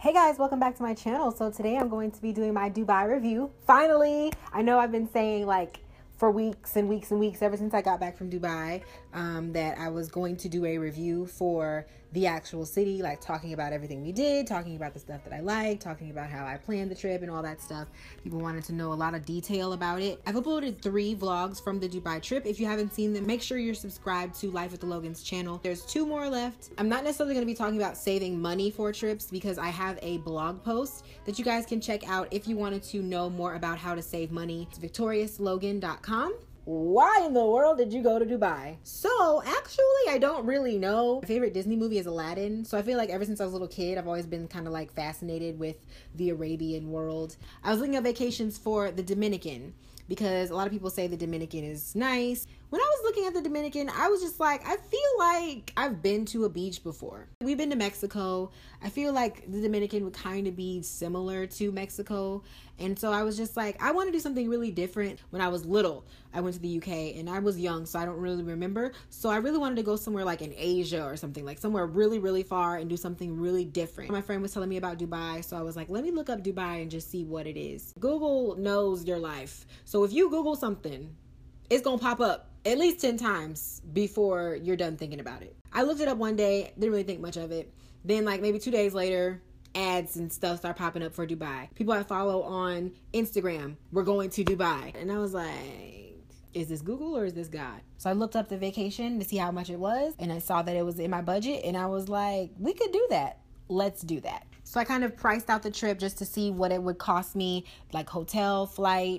Hey guys, welcome back to my channel. So today I'm going to be doing my Dubai review. Finally, I know I've been saying like for weeks and weeks and weeks ever since I got back from Dubai that I was going to do a review for the actual city, like talking about everything we did, talking about the stuff that I liked, talking about how I planned the trip and all that stuff. People wanted to know a lot of detail about it. I've uploaded 3 vlogs from the Dubai trip. If you haven't seen them, make sure you're subscribed to Life with the Logans channel. There's 2 more left. I'm not necessarily going to be talking about saving money for trips because I have a blog post that you guys can check out if you wanted to know more about how to save money. It's victoriouslogan.com. Why in the world did you go to Dubai? So actually, I don't really know. My favorite Disney movie is Aladdin. So I feel like ever since I was a little kid, I've always been kind of like fascinated with the Arabian world. I was looking at vacations for the Dominican because a lot of people say the Dominican is nice. When I was looking at the Dominican, I was just like, I feel like I've been to a beach before. We've been to Mexico. I feel like the Dominican would kind of be similar to Mexico. And so I was just like, I want to do something really different. When I was little, I went to the UK and I was young, so I don't really remember. So I really wanted to go somewhere like in Asia or something, like somewhere really, really far and do something really different. My friend was telling me about Dubai, so I was like, let me look up Dubai and just see what it is. Google knows your life. So if you Google something, it's going to pop up at least 10 times before you're done thinking about it. I looked it up one day, didn't really think much of it. Then like maybe 2 days later, ads and stuff start popping up for Dubai. People I follow on Instagram were going to Dubai. And I was like, is this Google or is this God? So I looked up the vacation to see how much it was. And I saw that it was in my budget. And I was like, we could do that. Let's do that. So I kind of priced out the trip just to see what it would cost me, like hotel, flight,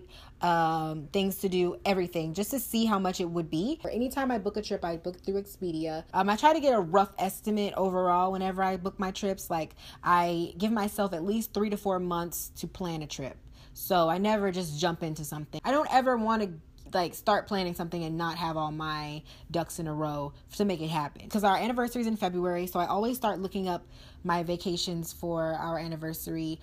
things to do, everything, just to see how much it would be. For anytime I book a trip, I book through Expedia. I try to get a rough estimate overall whenever I book my trips. Like I give myself at least 3 to 4 months to plan a trip. So I never just jump into something. I don't ever want to like start planning something and not have all my ducks in a row to make it happen. Because our anniversary is in February, so I always start looking up my vacations for our anniversary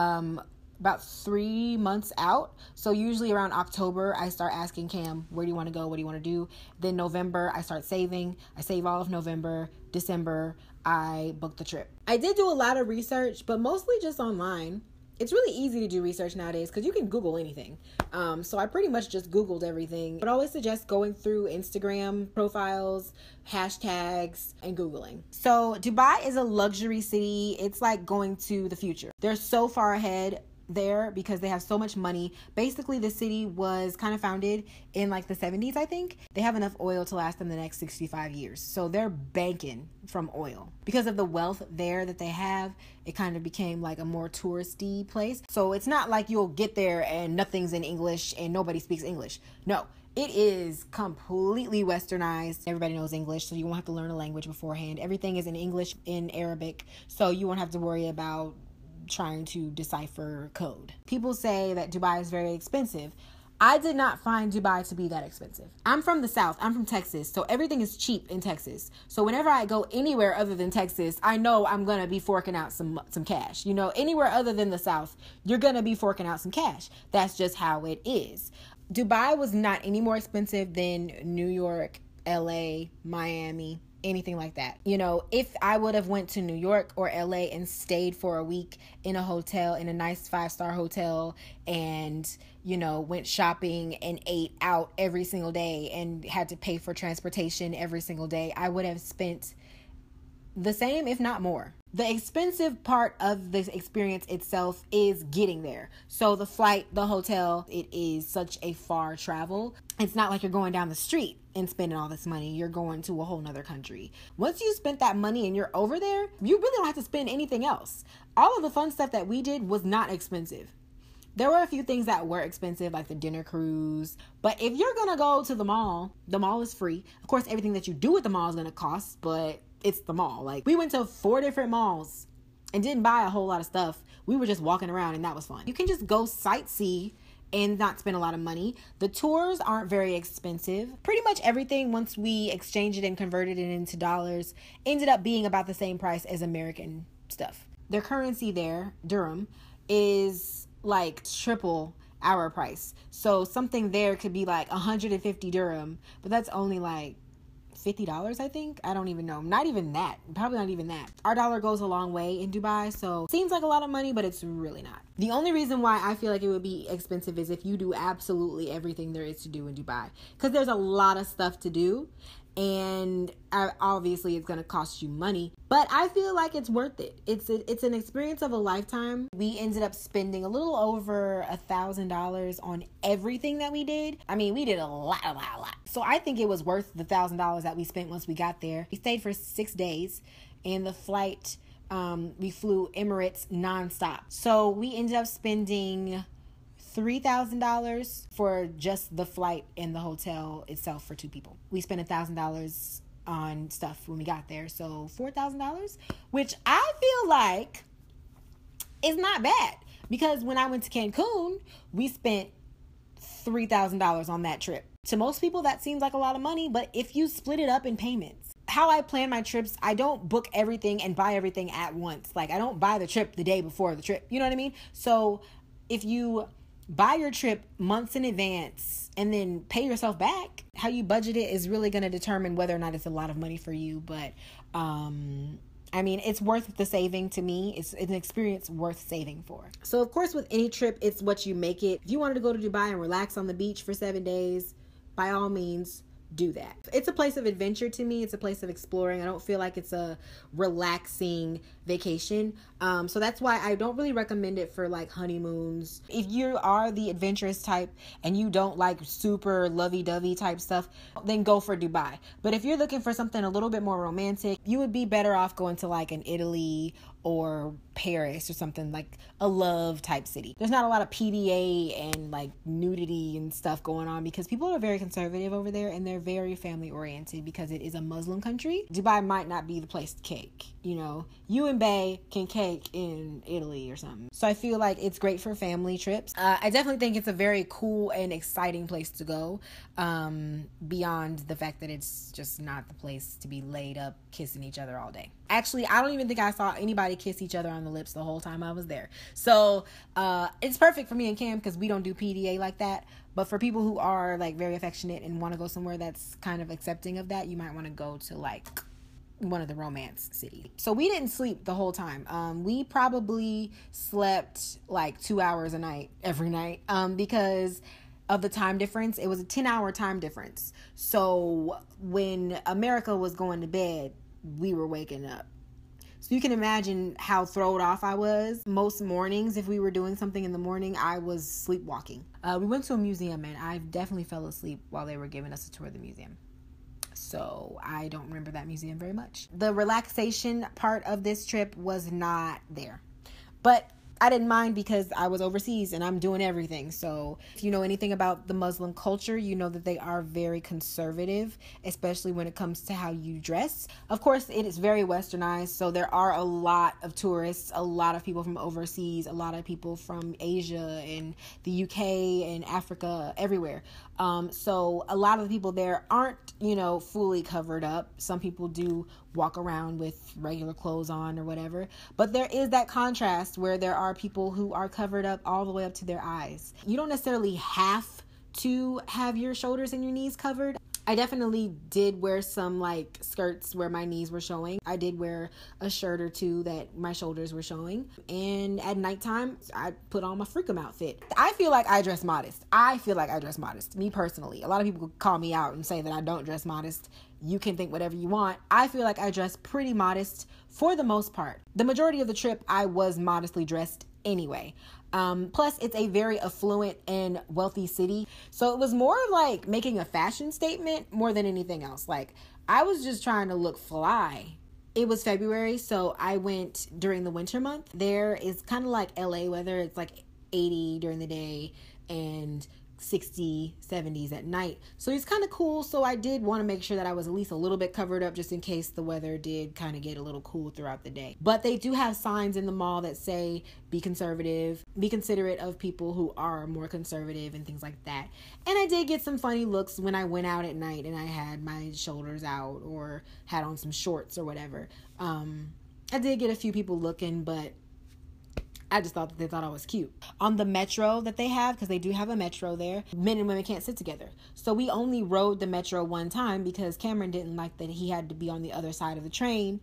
about 3 months out. So usually around October, I start asking Cam, where do you want to go? What do you want to do? Then November, I start saving. I save all of November. December, I book the trip. I did do a lot of research, but mostly just online. It's really easy to do research nowadays because you can Google anything. So I pretty much just Googled everything. But I always suggest going through Instagram profiles, hashtags, and Googling. So Dubai is a luxury city. It's like going to the future. They're so far ahead there because they have so much money. Basically, the city was kind of founded in like the 70s, I think. They have enough oil to last them the next 65 years. So they're banking from oil. Because of the wealth there that they have, it kind of became like a more touristy place. So it's not like you'll get there and nothing's in English and nobody speaks English. No. It is completely westernized. Everybody knows English, so you won't have to learn a language beforehand. Everything is in English, in Arabic, so you won't have to worry about trying to decipher code. People say that Dubai is very expensive. I did not find Dubai to be that expensive. I'm from the South. I'm from Texas. So everything is cheap in Texas. So whenever I go anywhere other than Texas, I know I'm going to be forking out some cash. You know, anywhere other than the South, you're going to be forking out some cash. That's just how it is. Dubai was not any more expensive than New York, LA, Miami, anything like that. You know, if I would have went to New York or LA and stayed for a week in a hotel, in a nice 5-star hotel, and, you know, went shopping and ate out every single day and had to pay for transportation every single day, I would have spent the same, if not more. The expensive part of this experience itself is getting there. So the flight, the hotel, it is such a far travel. It's not like you're going down the street and spending all this money. You're going to a whole nother country. Once you spent that money and you're over there, you really don't have to spend anything else. All of the fun stuff that we did was not expensive. There were a few things that were expensive, like the dinner cruise. But if you're going to go to the mall is free. Of course, everything that you do at the mall is going to cost, but it's the mall. Like, we went to 4 different malls and didn't buy a whole lot of stuff. We were just walking around and that was fun. You can just go sightsee and not spend a lot of money. The tours aren't very expensive. Pretty much everything, once we exchanged it and converted it into dollars, ended up being about the same price as American stuff. Their currency there, dirham, is like triple our price. So something there could be like 150 dirham, but that's only like $50, I think. I don't even know. Not even that. Probably not even that. Our dollar goes a long way in Dubai, so seems like a lot of money, but it's really not. The only reason why I feel like it would be expensive is if you do absolutely everything there is to do in Dubai, because there's a lot of stuff to do, and obviously it's going to cost you money, but I feel like it's worth it. It's an experience of a lifetime. We ended up spending a little over $1,000 on everything that we did. I mean, we did a lot. So I think it was worth the $1,000 that we spent once we got there. We stayed for 6 days, and the flight, we flew Emirates nonstop. So we ended up spending $3,000 for just the flight and the hotel itself for 2 people. We spent $1,000 on stuff when we got there, so $4,000, which I feel like is not bad, because when I went to Cancun, we spent $3,000 on that trip. To most people, that seems like a lot of money, but if you split it up in payments, how I plan my trips, I don't book everything and buy everything at once. Like, I don't buy the trip the day before the trip. You know what I mean? So if you buy your trip months in advance and then pay yourself back, how you budget it is really going to determine whether or not it's a lot of money for you. But I mean, it's worth the saving to me. It's an experience worth saving for. So of course, with any trip, it's what you make it. If you wanted to go to Dubai and relax on the beach for 7 days, by all means, do that. It's a place of adventure to me. It's a place of exploring. I don't feel like it's a relaxing vacation. So that's why I don't really recommend it for like honeymoons. If you are the adventurous type and you don't like super lovey-dovey type stuff, then go for Dubai. But if you're looking for something a little bit more romantic, you would be better off going to like an Italy or Paris or something, like a love type city. There's not a lot of PDA and like nudity and stuff going on because people are very conservative over there, and they're very family oriented because it is a Muslim country. Dubai might not be the place to cake. You know, you and Bae can cake in Italy or something. So I feel like it's great for family trips. I definitely think it's a very cool and exciting place to go, beyond the fact that it's just not the place to be laid up kissing each other all day. Actually, I don't even think I saw anybody kiss each other on the lips the whole time I was there. So it's perfect for me and Cam because we don't do PDA like that. But for people who are like very affectionate and want to go somewhere that's kind of accepting of that, you might want to go to like one of the romance cities. So we didn't sleep the whole time. We probably slept like 2 hours a night every night because of the time difference. It was a 10-hour time difference. So when America was going to bed, we were waking up. So you can imagine how thrown off I was. Most mornings, if we were doing something in the morning, I was sleepwalking. We went to a museum and I definitely fell asleep while they were giving us a tour of the museum. So I don't remember that museum very much. The relaxation part of this trip was not there. But I didn't mind because I was overseas and I'm doing everything. So if you know anything about the Muslim culture, you know that they are very conservative, especially when it comes to how you dress. Of course, it is very westernized. So there are a lot of tourists, a lot of people from overseas, a lot of people from Asia and the UK and Africa, everywhere. So a lot of the people there aren't, fully covered up. Some people do walk around with regular clothes on or whatever. But there is that contrast where there are people who are covered up all the way up to their eyes. You don't necessarily have to have your shoulders and your knees covered. I definitely did wear some like skirts where my knees were showing. I did wear a shirt or two that my shoulders were showing. And at nighttime, I put on my Freakum outfit. I feel like I dress modest. Me personally. A lot of people call me out and say that I don't dress modest. You can think whatever you want. I feel like I dress pretty modest for the most part. The majority of the trip, I was modestly dressed anyway. Plus, it's a very affluent and wealthy city. So it was more like making a fashion statement more than anything else. Like, I was just trying to look fly. It was February, so I went during the winter month. There is kind of like LA weather. It's like 80 during the day and 60, 70s at night. So it's kind of cool. So I did want to make sure that I was at least a little bit covered up just in case the weather did kind of get a little cool throughout the day. But they do have signs in the mall that say, be conservative, be considerate of people who are more conservative and things like that. And I did get some funny looks when I went out at night and I had my shoulders out or had on some shorts or whatever. I did get a few people looking, but I just thought that they thought I was cute. On the metro that they have, because they do have a metro there, men and women can't sit together. So we only rode the metro one time because Cameron didn't like that he had to be on the other side of the train,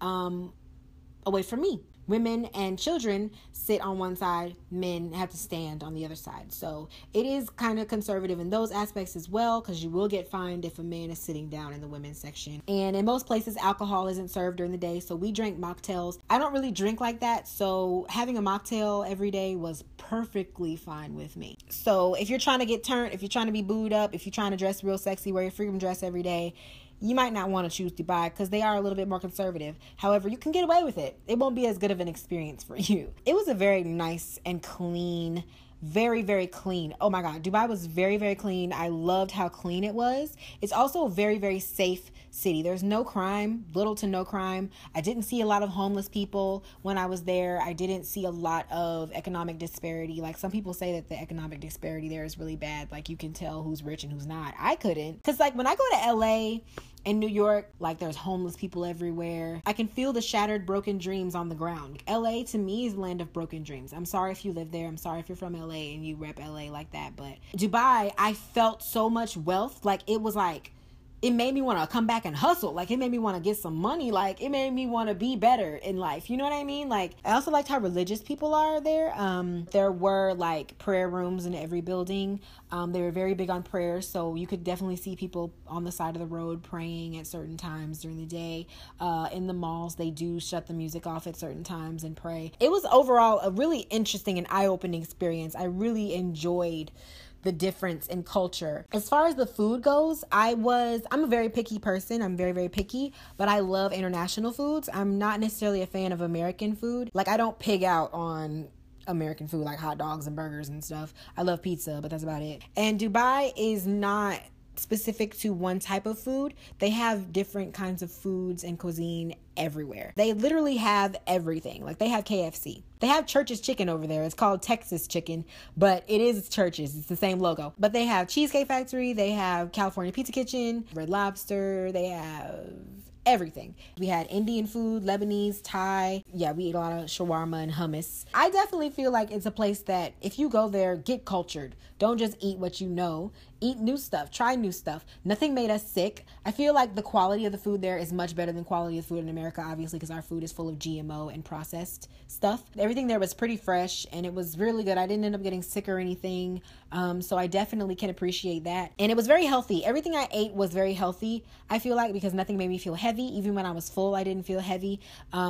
away from me. Women and children sit on one side, men have to stand on the other side. So it is kind of conservative in those aspects as well, because you will get fined if a man is sitting down in the women's section. And in most places, alcohol isn't served during the day, so we drank mocktails. I don't really drink like that, so having a mocktail every day was perfectly fine with me. So if you're trying to get turned, if you're trying to be booed up, if you're trying to dress real sexy, wear your freedom dress every day, you might not want to choose Dubai because they are a little bit more conservative. However, you can get away with it. It won't be as good of an experience for you. It was a very nice and clean, very, very clean. Oh my God, Dubai was very, very clean. I loved how clean it was. It's also a very, very safe city. There's no crime, little to no crime. I didn't see a lot of homeless people when I was there. I didn't see a lot of economic disparity. Like some people say that the economic disparity there is really bad. Like you can tell who's rich and who's not. I couldn't. Because like when I go to LA and New York, like there's homeless people everywhere. I can feel the shattered, broken dreams on the ground. LA to me is the land of broken dreams. I'm sorry if you live there. I'm sorry if you're from LA and you rep LA like that. But Dubai, I felt so much wealth. Like it was like, it made me want to come back and hustle. Like, it made me want to get some money. Like, it made me want to be better in life. You know what I mean? Like, I also liked how religious people are there. There were, like, prayer rooms in every building. They were very big on prayer, so you could definitely see people on the side of the road praying at certain times during the day. In the malls, they do shut the music off at certain times and pray. It was overall a really interesting and eye-opening experience. I really enjoyed the difference in culture. As far as the food goes, I'm a very picky person. I'm very, very picky, but I love international foods. I'm not necessarily a fan of American food. Like, I don't pig out on American food, like hot dogs and burgers and stuff. I love pizza, but that's about it. And Dubai is not specific to one type of food. They have different kinds of foods and cuisine everywhere. They literally have everything. Like, they have KFC. They have Church's Chicken over there. It's called Texas Chicken, but it is Church's. It's the same logo. But they have Cheesecake Factory. They have California Pizza Kitchen, Red Lobster. They have everything. We had Indian food, Lebanese, Thai. Yeah, we ate a lot of shawarma and hummus. I definitely feel like it's a place that if you go there, get cultured. Don't just eat what you know. Eat new stuff. Try new stuff. Nothing made us sick. I feel like the quality of the food there is much better than quality of food in America, obviously, because our food is full of GMO and processed stuff. Everything there was pretty fresh, and it was really good. I didn't end up getting sick or anything, so I definitely can appreciate that. And it was very healthy. Everything I ate was very healthy, I feel like, because nothing made me feel heavy. Even when I was full, I didn't feel heavy.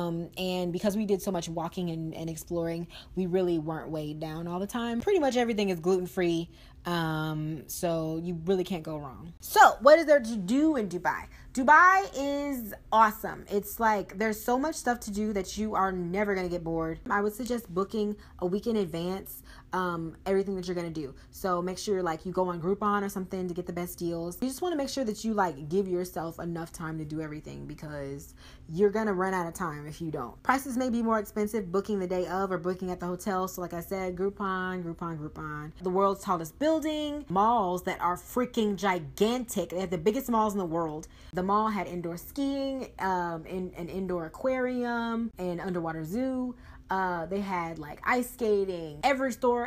And because we did so much walking and exploring, we really weren't weighed down all the time. Pretty much everything is gluten-free. So you really can't go wrong. So what is there to do in Dubai? Dubai is awesome. It's like there's so much stuff to do that you are never going to get bored. I would suggest booking a week in advance everything that you're going to do. So make sure like you go on Groupon or something to get the best deals. You just want to make sure that you like give yourself enough time to do everything, because you're going to run out of time if you don't. Prices may be more expensive booking the day of or booking at the hotel. So like I said, Groupon. The world's tallest building, malls that are freaking gigantic. They have the biggest malls in the world. The mall had indoor skiing, an indoor aquarium, an underwater zoo. They had like ice skating. Every store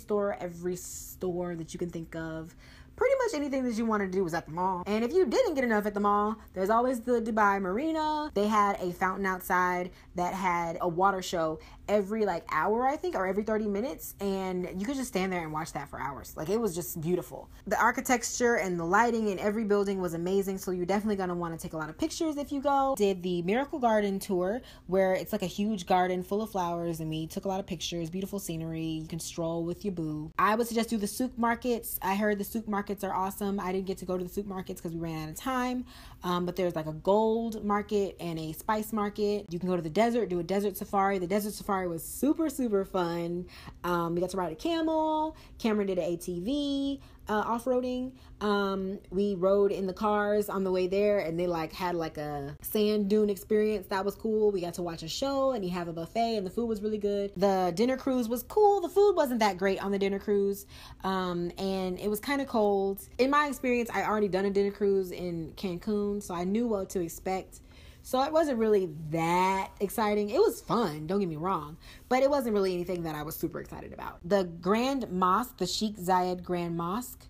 that you can think of. Pretty much anything that you want to do was at the mall. And if you didn't get enough at the mall, there's always the Dubai Marina. They had a fountain outside that had a water show every like hour, I think, or every 30 minutes. And you could just stand there and watch that for hours. Like, it was just beautiful. The architecture and the lighting in every building was amazing. So you're definitely going to want to take a lot of pictures if you go. Did the Miracle Garden tour, where it's like a huge garden full of flowers, and we took a lot of pictures, beautiful scenery. You can stroll with your boo. I would suggest do the souk markets. I heard the souk markets are awesome. I didn't get to go to the souk markets because we ran out of time. But there's like a gold market and a spice market. You can go to the desert, do a desert safari. The desert safari was super, super fun. We got to ride a camel. Cameron did an ATV. Off-roading. We rode in the cars on the way there, and they like had like a sand dune experience. That was cool. We got to watch a show, and you have a buffet, and the food was really good. The dinner cruise was cool. The food wasn't that great on the dinner cruise, and it was kind of cold. In my experience, I already done a dinner cruise in Cancun, so I knew what to expect. So it wasn't really that exciting. It was fun, don't get me wrong, but it wasn't really anything that I was super excited about. The Grand Mosque, the Sheikh Zayed Grand Mosque,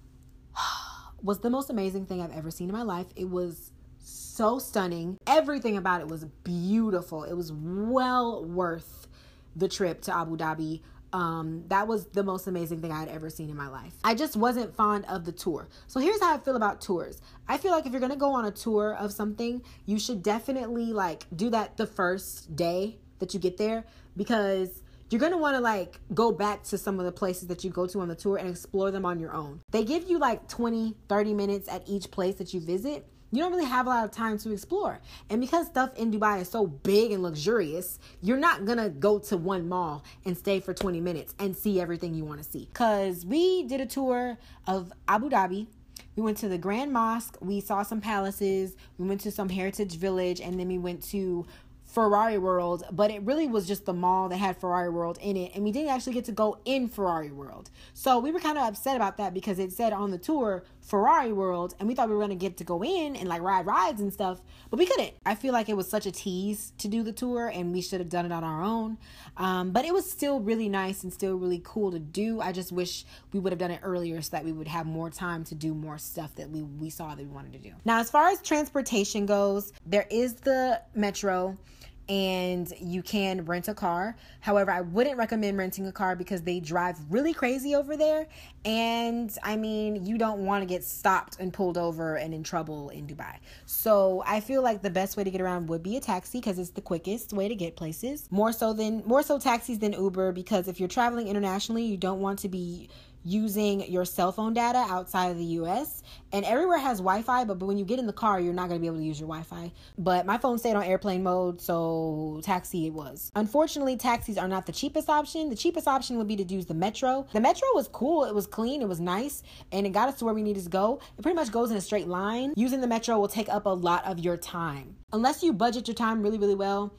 was the most amazing thing I've ever seen in my life. It was so stunning. Everything about it was beautiful. It was well worth the trip to Abu Dhabi. That was the most amazing thing I had ever seen in my life. I just wasn't fond of the tour. So here's how I feel about tours. I feel like if you're going to go on a tour of something, you should definitely like do that the first day that you get there, because you're going to want to like go back to some of the places that you go to on the tour and explore them on your own. They give you like 20, 30 minutes at each place that you visit. You don't really have a lot of time to explore. And because stuff in Dubai is so big and luxurious, you're not going to go to one mall and stay for 20 minutes and see everything you want to see. Because we did a tour of Abu Dhabi. We went to the Grand Mosque. We saw some palaces. We went to some heritage village. And then we went to Ferrari World, but it really was just the mall that had Ferrari World in it, and we didn't actually get to go in Ferrari World. So we were kind of upset about that because it said on the tour Ferrari World, and we thought we were going to get to go in and like ride rides and stuff, but we couldn't. I feel like it was such a tease to do the tour, and we should have done it on our own. But it was still really nice and still really cool to do. I just wish we would have done it earlier so that we would have more time to do more stuff that we saw that we wanted to do. Now, as far as transportation goes, there is the metro, and you can rent a car. However, I wouldn't recommend renting a car because they drive really crazy over there. And I mean, you don't want to get stopped and pulled over and in trouble in Dubai. So I feel like the best way to get around would be a taxi because it's the quickest way to get places. More so taxis than Uber, because if you're traveling internationally, you don't want to be using your cell phone data outside of the US, and everywhere has Wi-Fi, but when you get in the car, you're not going to be able to use your Wi-Fi. But my phone stayed on airplane mode, so taxi it was. Unfortunately, taxis are not the cheapest option. The cheapest option would be to use the metro. The metro was cool, it was clean, it was nice, and it got us to where we needed to go. It pretty much goes in a straight line. Using the metro will take up a lot of your time. Unless you budget your time really, really well,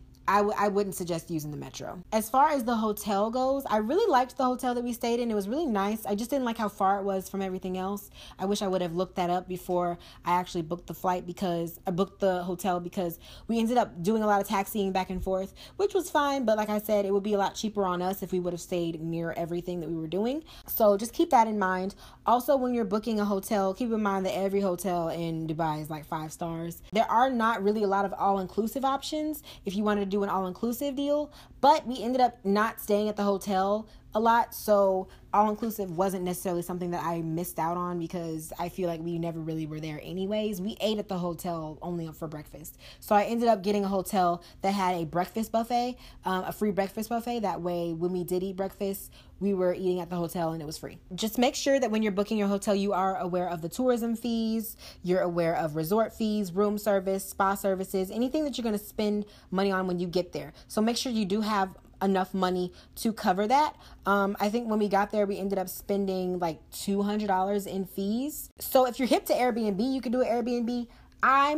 I wouldn't suggest using the metro. As far as the hotel goes, I really liked the hotel that we stayed in. It was really nice. I just didn't like how far it was from everything else. I wish I would have looked that up before I actually booked the flight, because I booked the hotel, because we ended up doing a lot of taxiing back and forth, which was fine. But like I said, it would be a lot cheaper on us if we would have stayed near everything that we were doing. So just keep that in mind. Also, when you're booking a hotel, keep in mind that every hotel in Dubai is like 5 stars. There are not really a lot of all-inclusive options if you wanted to do an all-inclusive deal, but we ended up not staying at the hotel a lot, so all-inclusive wasn't necessarily something that I missed out on, because I feel like we never really were there anyways. We ate at the hotel only for breakfast, so I ended up getting a hotel that had a breakfast buffet, a free breakfast buffet. That way, when we did eat breakfast, we were eating at the hotel and it was free. Just make sure that when you're booking your hotel, you are aware of the tourism fees, you're aware of resort fees, room service, spa services, anything that you're going to spend money on when you get there. So make sure you do have enough money to cover that. I think when we got there, we ended up spending like $200 in fees. So if you're hip to Airbnb, you can do an Airbnb. I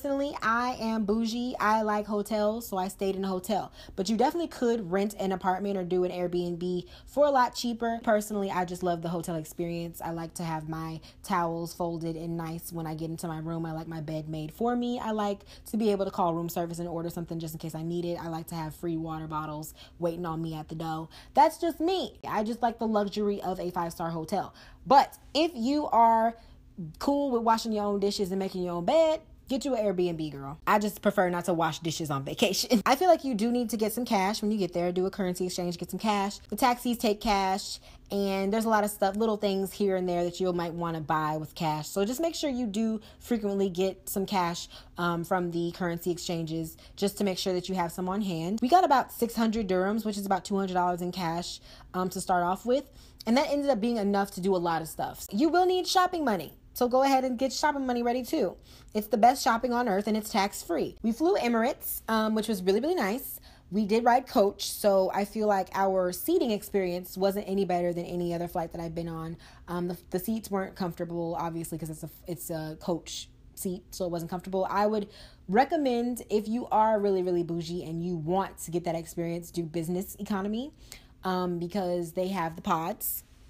am bougie. I like hotels, so I stayed in a hotel. But you definitely could rent an apartment or do an Airbnb for a lot cheaper. Personally, I just love the hotel experience. I like to have my towels folded and nice when I get into my room. I like my bed made for me. I like to be able to call room service and order something just in case I need it. I like to have free water bottles waiting on me at the door. That's just me. I just like the luxury of a 5-star hotel. But if you are cool with washing your own dishes and making your own bed, get you an Airbnb, girl. I just prefer not to wash dishes on vacation. I feel like you do need to get some cash when you get there. Do a currency exchange, get some cash. The taxis take cash, and there's a lot of stuff, little things here and there that you might want to buy with cash. So just make sure you do frequently get some cash from the currency exchanges, just to make sure that you have some on hand. We got about 600 dirhams, which is about $200 in cash to start off with. And that ended up being enough to do a lot of stuff. You will need shopping money, so go ahead and get shopping money ready too. It's the best shopping on earth, and it's tax-free. We flew Emirates, which was really, really nice. We did ride coach, so I feel like our seating experience wasn't any better than any other flight that I've been on. The seats weren't comfortable, obviously, because it's a coach seat, so it wasn't comfortable. I would recommend, if you are really, really bougie and you want to get that experience, do business economy, because they have the pods.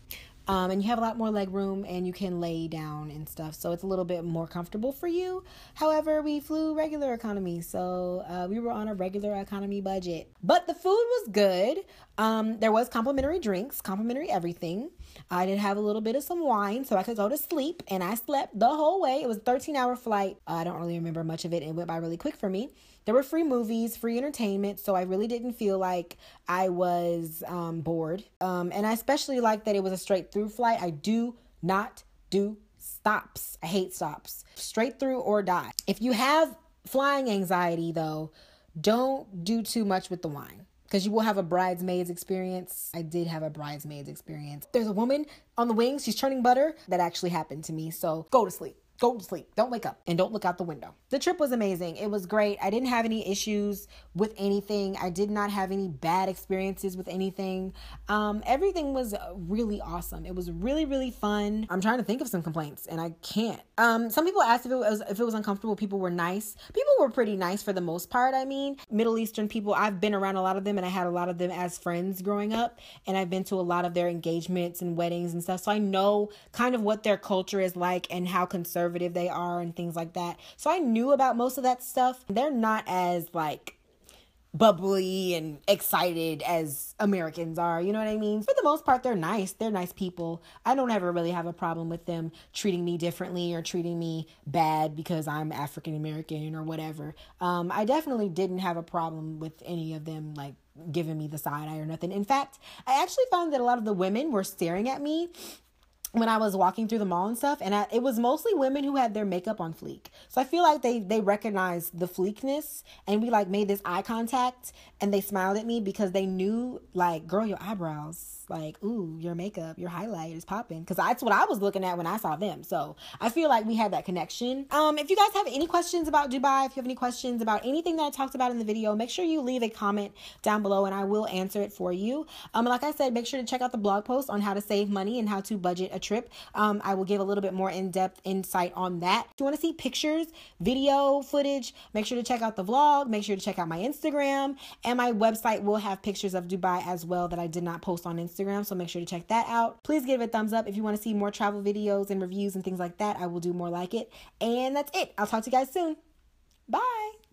And you have a lot more leg room and you can lay down and stuff. So it's a little bit more comfortable for you. However, we flew regular economy. So we were on a regular economy budget. But the food was good. There was complimentary drinks, complimentary everything. I did have a little bit of some wine so I could go to sleep, and I slept the whole way. It was a 13-hour flight. I don't really remember much of it. It went by really quick for me. There were free movies, free entertainment, so I really didn't feel like I was bored. And I especially like that it was a straight through flight. I do not do stops. I hate stops. Straight through or die. If you have flying anxiety, though, don't do too much with the wine, because you will have a bridesmaid's experience. I did have a bridesmaid's experience. There's a woman on the wings. She's churning butter. That actually happened to me. So go to sleep. Go to sleep. Don't wake up and don't look out the window. The trip was amazing. It was great. I didn't have any issues with anything. I did not have any bad experiences with anything. Everything was really awesome. It was really, really fun. I'm trying to think of some complaints and I can't. Some people asked if it was uncomfortable. People were nice. People were pretty nice for the most part. I mean, Middle Eastern people, I've been around a lot of them and I had a lot of them as friends growing up, and I've been to a lot of their engagements and weddings and stuff. So I know kind of what their culture is like and how conservative they are and things like that. So I knew about most of that stuff. They're not as like bubbly and excited as Americans are, you know what I mean? For the most part, they're nice. They're nice people. I don't ever really have a problem with them treating me differently or treating me bad because I'm African American or whatever. I definitely didn't have a problem with any of them like giving me the side eye or nothing. In fact, I actually found that a lot of the women were staring at me when I was walking through the mall and stuff, and it was mostly women who had their makeup on fleek. So I feel like they recognized the fleekness, and we like made this eye contact, and they smiled at me because they knew, like, girl, your eyebrows, like, ooh, your makeup, your highlight is popping, because that's what I was looking at when I saw them. So I feel like we had that connection. If you guys have any questions about Dubai, if you have any questions about anything that I talked about in the video, make sure you leave a comment down below and I will answer it for you. Like I said, make sure to check out the blog post on how to save money and how to budget a trip. I will give a little bit more in-depth insight on that. If you want to see pictures, video footage, make sure to check out the vlog. Make sure to check out my Instagram, and my website will have pictures of Dubai as well that I did not post on Instagram. So make sure to check that out. Please give it a thumbs up if you want to see more travel videos and reviews and things like that. I will do more like it. And that's it. I'll talk to you guys soon. Bye.